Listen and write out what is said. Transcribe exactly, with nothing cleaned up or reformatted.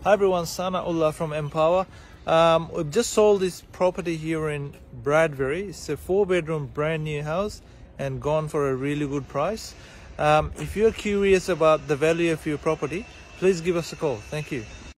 Hi everyone, Sanaullah from Empower. Um, we've just sold this property here in Bradbury. It's a four bedroom brand new house and gone for a really good price. Um, if you're curious about the value of your property, please give us a call. Thank you.